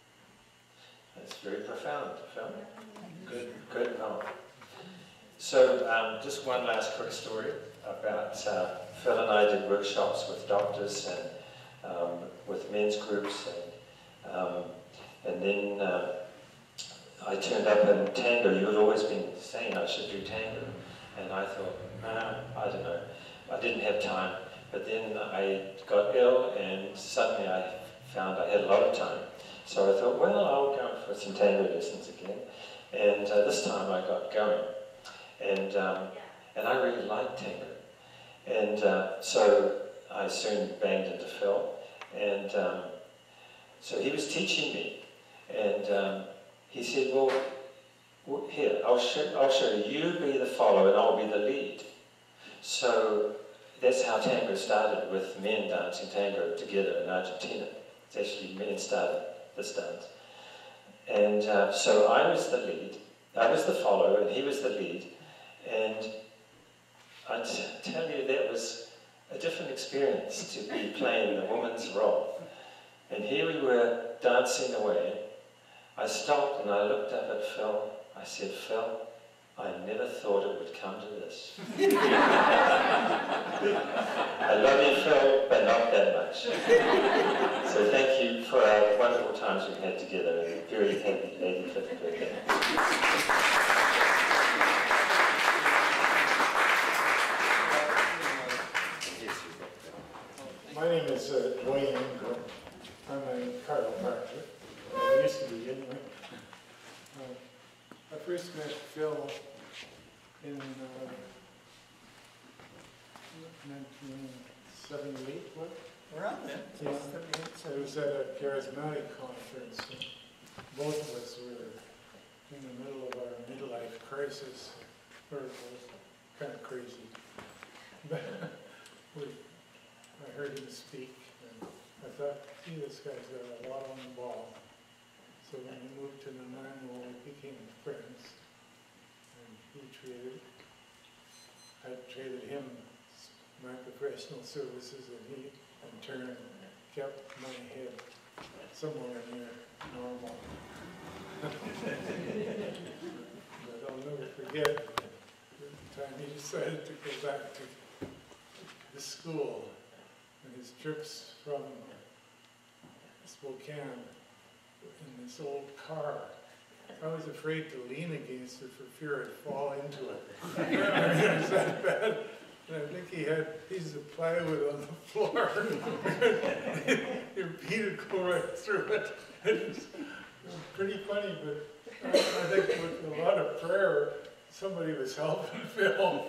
That's very profound, Phil. Good, good poem. So, um, just one last quick story about uh, Phil and I did workshops with doctors and um, with men's groups, and, um, and then uh, I turned up in tango. You had always been saying I should do tango, and I thought, nah, I don't know. I didn't have time. But then I got ill, and suddenly I found I had a lot of time. So I thought, well, I'll go for some tango lessons again. And uh, this time I got going. And, um, and I really liked tango. And uh, so I soon banged into Phil. And um, so he was teaching me. And um, he said, well, here, I'll show, I'll show you. You be the follower and I'll be the lead. So that's how tango started, with men dancing tango together in Argentina. It's actually men started this dance. And uh, so I was the lead, I was the follower, and he was the lead. And I t tell you, that was a different experience to be playing the woman's role. And here we were dancing away. I stopped and I looked up at Phil. I said, Phil, I never thought it would come to this. I love you, Phil, but not that much. So thank you for our wonderful times we've had together, and a very happy eighty-fifth birthday. My name is uh, Dwayne Ingram. I'm a chiropractor. I used to be anyway. Uh, I first met Phil in uh, nineteen seventy-eight, what? Around then. Yeah. So it was at a charismatic conference. Both of us were in the middle of our midlife crisis, or it was kind of crazy. But we, I heard him speak, and I thought, gee, this guy's got a lot on the ball. So when we moved to Nanaimo, we became friends, and he traded, I traded him my professional services, and he, in turn, kept my head somewhere near normal. But I'll never forget the time he decided to go back to the school, and his trips from Spokane in this old car. I was afraid to lean against it for fear I'd fall into it. I mean, it was that bad. And I think he had pieces of plywood on the floor. Your feet would go right through it. It was, it was pretty funny, but I, I think with a lot of prayer, somebody was helping Phil.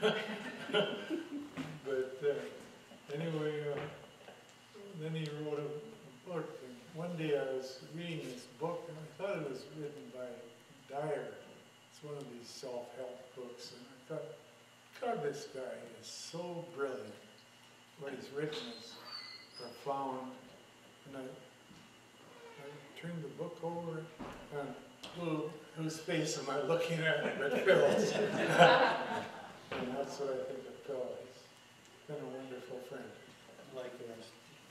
But uh, anyway, uh, then he wrote a book. And one day I was reading this book, and I thought it was written by Dyer. It's one of these self-help books, and I thought, God, this guy is so brilliant. What he's written is profound. And I, I turned the book over, and who, whose face am I looking at but Phil's? And that's what I think of Phil. He's been a wonderful friend. Like yours.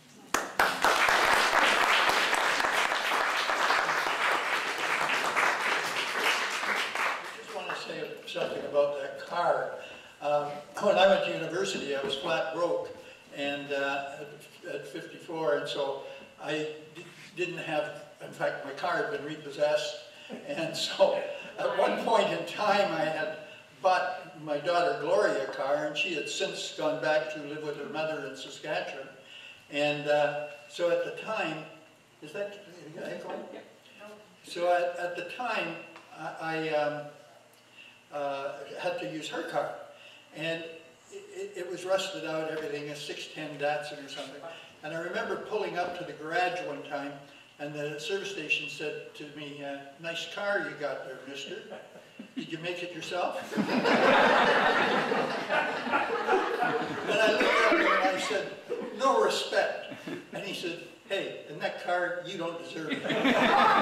I just want to say something about that car. Um, when I went to university, I was flat broke, and uh, at, at fifty-four, and so I d didn't have, in fact, my car had been repossessed, and so at one point in time, I had bought my daughter Gloria a car, and she had since gone back to live with her mother in Saskatchewan, and uh, so at the time, is that, so at, at the time, I, I um, uh, had to use her car. And it, it was rusted out, everything, a six ten Datsun or something. And I remember pulling up to the garage one time, and the service station said to me, uh, nice car you got there, mister. Did you make it yourself? And I looked at him and I said, no respect. And he said, hey, in that car, you don't deserve it. And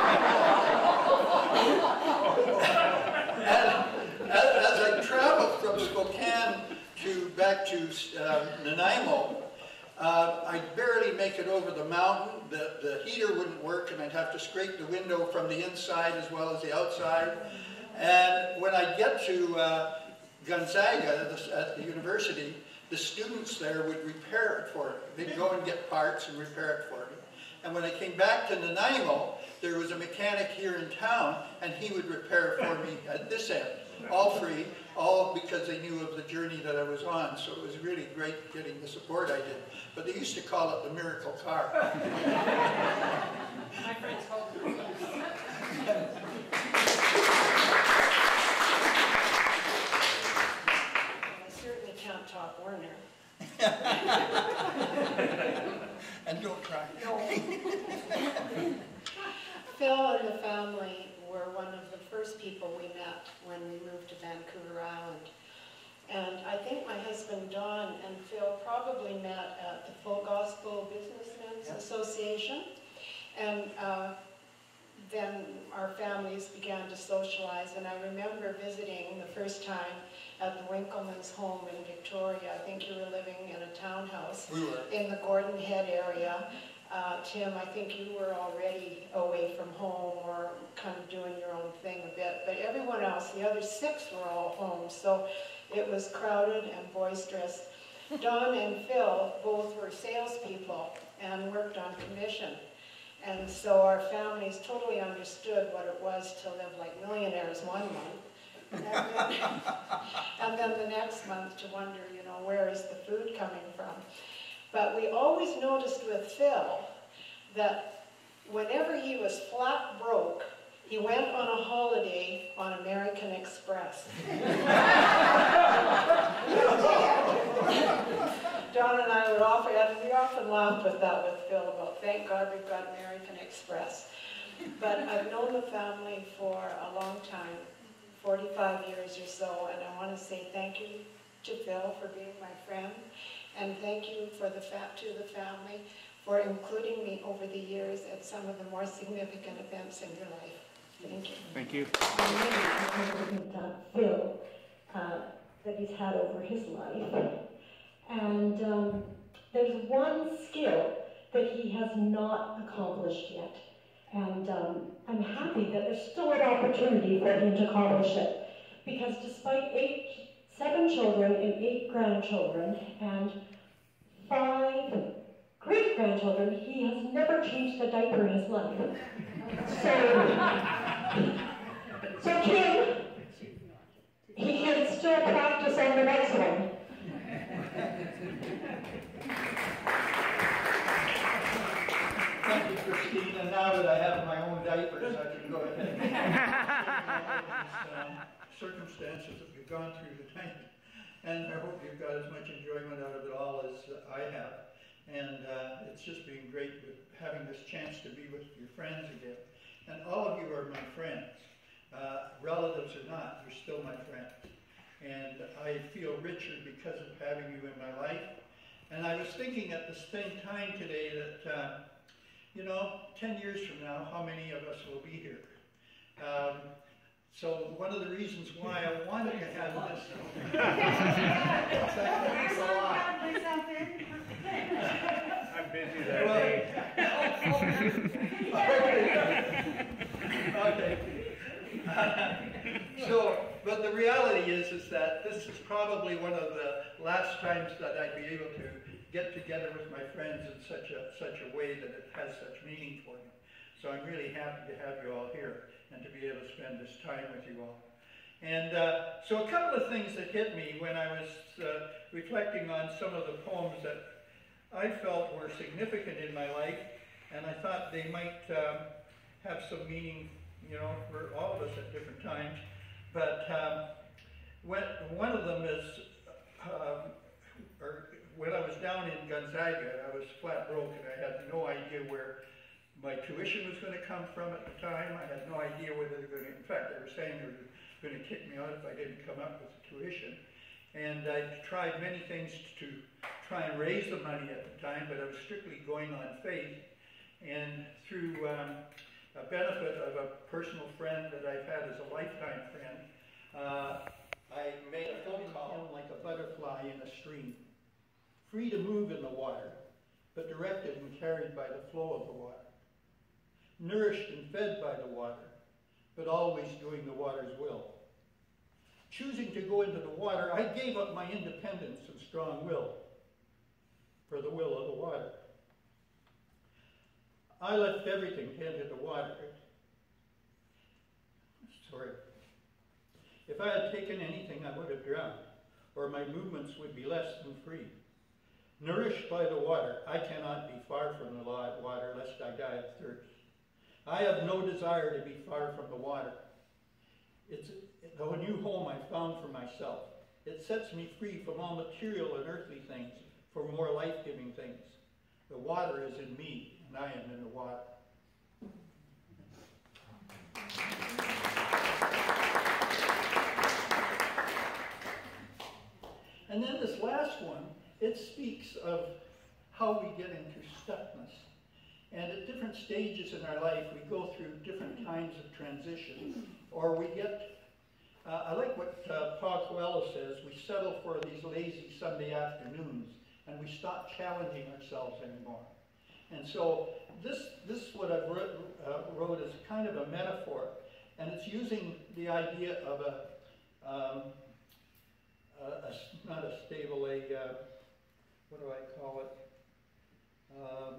as, as I traveled from Spokane to back to uh, Nanaimo, uh, I'd barely make it over the mountain. The, the heater wouldn't work, and I'd have to scrape the window from the inside as well as the outside. And when I'd get to uh, Gonzaga at the university, the students there would repair it for me. They'd go and get parts and repair it for me. And when I came back to Nanaimo, there was a mechanic here in town, and he would repair it for me at this end. All free, all because they knew of the journey that I was on. So it was really great getting the support I did. But they used to call it the miracle car. My friends hope. I certainly can't top Werner. And don't try. No. Phil and the family were one of the first people we met when we moved to Vancouver Island. And I think my husband Don and Phil probably met at the Full Gospel Businessmen's Yep. Association. And uh, then our families began to socialize, and I remember visiting the first time at the Winkleman's home in Victoria. I think you were living in a townhouse. We were. In the Gordon Head area. Uh, Tim, I think you were already away from home or kind of doing your own thing a bit, but everyone else, the other six were all home, so it was crowded and boisterous. Don and Phil both were salespeople and worked on commission. And so our families totally understood what it was to live like millionaires one month. And then, and then the next month to wonder, you know, where is the food coming from? But we always noticed with Phil that whenever he was flat broke, he went on a holiday on American Express. Don and I would often, and we often laughed with that with Phil about, thank God we've got American Express. But I've known the family for a long time, forty-five years or so, and I want to say thank you to Phil for being my friend, and thank you for the fa to the family for including me over the years at some of the more significant events in your life. Thank you. Thank you. Phil, uh, that he's had over his life. And um, there's one skill that he has not accomplished yet. And um, I'm happy that there's still an opportunity for him to accomplish it. Because despite eight, seven children and eight grandchildren and five great-grandchildren, he has never changed a diaper in his life. So, so Kim, he can still practice on the next one. Thank you, Christine, and now that I have my own diapers, I can go ahead and um, circumstances that we've gone through tonight. And I hope you've got as much enjoyment out of it all as uh, I have. And uh, it's just been great with having this chance to be with your friends again. And all of you are my friends. Uh, relatives or not, you're still my friends. And I feel richer because of having you in my life. And I was thinking at the same time today that, uh, you know, ten years from now, how many of us will be here? Um, so one of the reasons why I wanted to have this... I'm busy that well, day. Okay. Uh, so, but the reality is, is that this is probably one of the last times that I'd be able to get together with my friends in such a such a way that it has such meaning for me. So I'm really happy to have you all here and to be able to spend this time with you all. And uh, so a couple of things that hit me when I was uh, reflecting on some of the poems that I felt were significant in my life, and I thought they might um, have some meaning, you know, for all of us at different times. But um, when, one of them is, um, or when I was down in Gonzaga, I was flat broke and I had no idea where my tuition was going to come from at the time. I had no idea whether they were going to, in fact, they were saying they were going to kick me out if I didn't come up with the tuition. And I tried many things to try and raise the money at the time, but I was strictly going on faith. And through um, a benefit of a personal friend that I've had as a lifetime friend, uh, I made a phone call like a butterfly in a stream, free to move in the water, but directed and carried by the flow of the water, nourished and fed by the water, but always doing the water's will. Choosing to go into the water, I gave up my independence and strong will for the will of the water. I left everything to enter the water. Sorry. If I had taken anything, I would have drowned, or my movements would be less than free. Nourished by the water, I cannot be far from the water, lest I die of thirst. I have no desire to be far from the water. It's a new home I found for myself. It sets me free from all material and earthly things for more life-giving things. The water is in me, and I am in the water. And then this last one, it speaks of how we get into stuckness. And at different stages in our life, we go through different kinds of transition, or we get, uh, I like what uh, Paul Coelho says, we settle for these lazy Sunday afternoons, and we stop challenging ourselves anymore. And so this, this what I've wrote, uh, wrote is kind of a metaphor, and it's using the idea of a, um, a, a not a stable, a, uh, what do I call it? Um,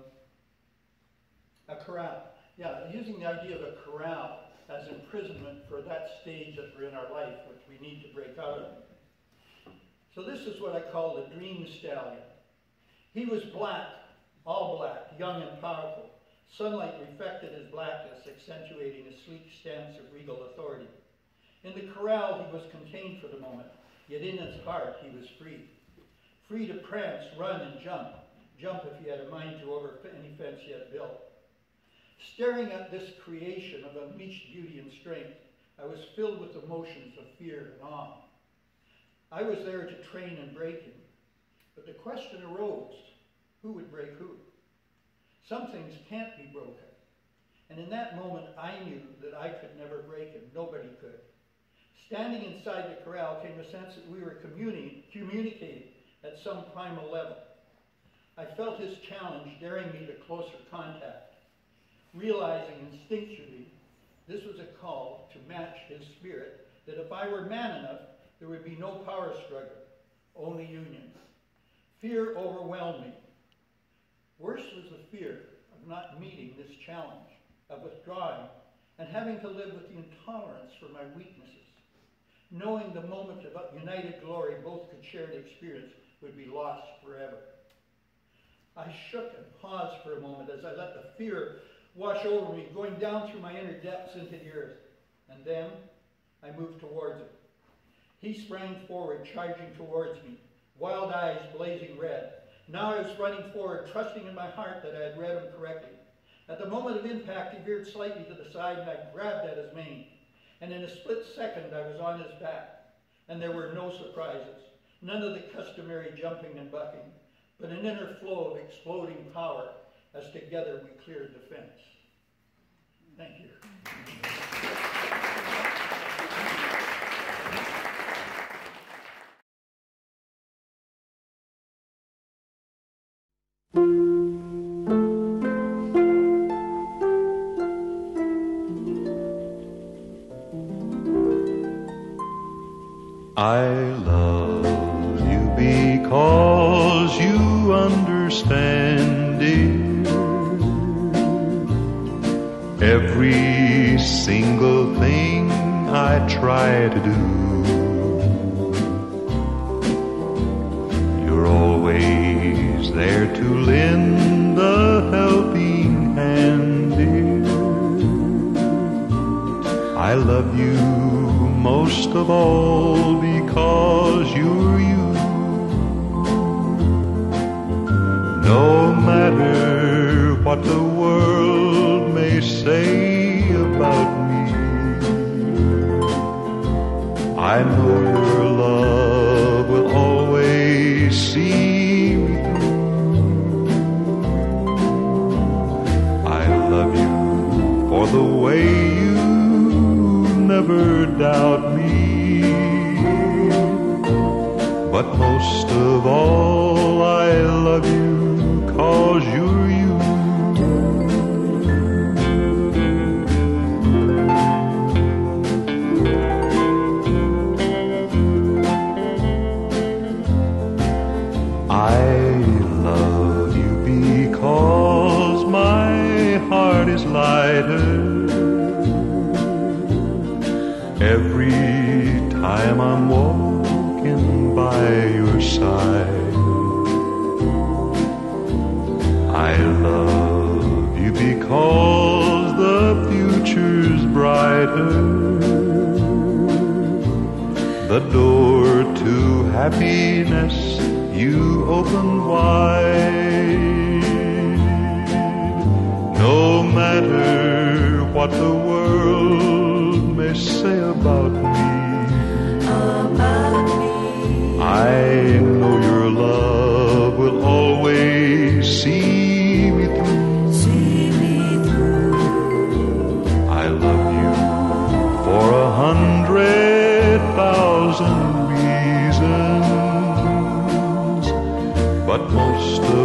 a corral. Yeah, using the idea of a corral as imprisonment for that stage that we're in our life, which we need to break out of. So this is what I call the dream stallion. He was black, all black, young and powerful. Sunlight reflected his blackness, accentuating his sleek stance of regal authority. In the corral, he was contained for the moment, yet in his heart, he was free. Free to prance, run, and jump. Jump if he had a mind to over any fence he had built. Staring at this creation of unleashed beauty and strength, I was filled with emotions of fear and awe. I was there to train and break him, but the question arose, who would break who? Some things can't be broken, and in that moment I knew that I could never break him, nobody could. Standing inside the corral came a sense that we were communi- communicating at some primal level. I felt his challenge daring me to closer contact, realizing instinctually this was a call to match his spirit, that if I were man enough, there would be no power struggle, only union. Fear overwhelmed me. Worse was the fear of not meeting this challenge, of withdrawing, and having to live with the intolerance for my weaknesses, knowing the moment of united glory both could share the experience would be lost forever. I shook and paused for a moment as I let the fear wash over me, going down through my inner depths into the earth. And then I moved towards him. He sprang forward, charging towards me, wild eyes blazing red. Now I was running forward, trusting in my heart that I had read him correctly. At the moment of impact, he veered slightly to the side, and I grabbed at his mane. And in a split second, I was on his back. And there were no surprises, none of the customary jumping and bucking, but an inner flow of exploding power as together we cleared the fence. Thank you. I love you because you understand it. Every single thing I try to do, you're always there to lend a helping hand, dear. I love you most of all because you're you. No matter what the world may say about me, I know your love will always see me through. I love you for the way you never doubt me, but most of all I love you 'cause you're you. I love you because my heart is lighter every time I'm walking by your side. I love you because the future's brighter, the door to happiness you open wide. No matter what the world may say about me, about me, I know your love will always see me through. See but most of